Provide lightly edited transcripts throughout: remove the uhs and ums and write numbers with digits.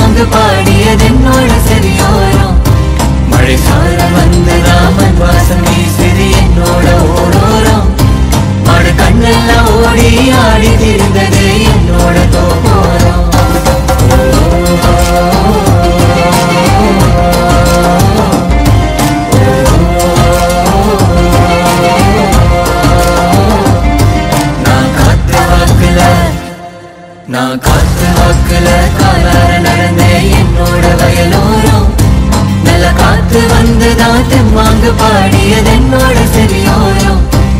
தெம்மாங்கு பாடியதென்னோட செவியோரம். மழை சார வந்ததா மண் வாசம் வீசுது என்னோட ஓரோரம். மாடு கண்ணெல்லாம் ஓடி ஆடி திரிந்தது என்னோட தோப்போரம். நான் காத்து வாக்குல காலார நடந்தேன் என்னோட வயலோரம். நல்ல காத்து வந்துதா தெம்மாங்கு பாடியதென்னோட செவியோரம்.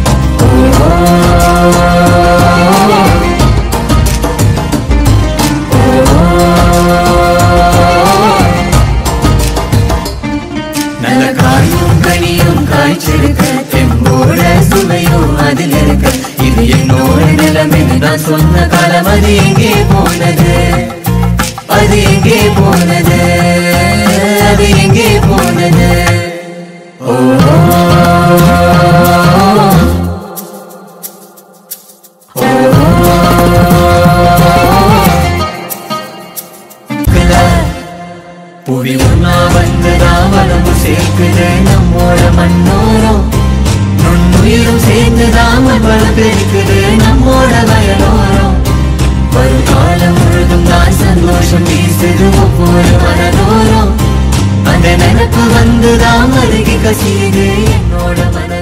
நல்ல காயும் கனியும் காய்ச்சிருக்க தெம்போட சுவையும் அதில் இருக்க. இது என்னோட நிலைமை நான் சொன்ன காலம் அது எங்கே போனது, அது எங்கே போனது, அது எங்கே போனது. ஓ புவி ஒன்னா வந்துதா வளமு சேர்க்குது நம்மோட மண்ணோரம். நுண்ணுயிரும் சேர்ந்துதான் வளம் பெருக்குது நம்மோட வயலோரம். வரும் காலம் முழுதும் தான் சந்தோஷம் வீசுது ஒவ்வொரு மனதோரம். அந்த நினைப்பு வந்துதான் அருகி கசியுது என்னோட மன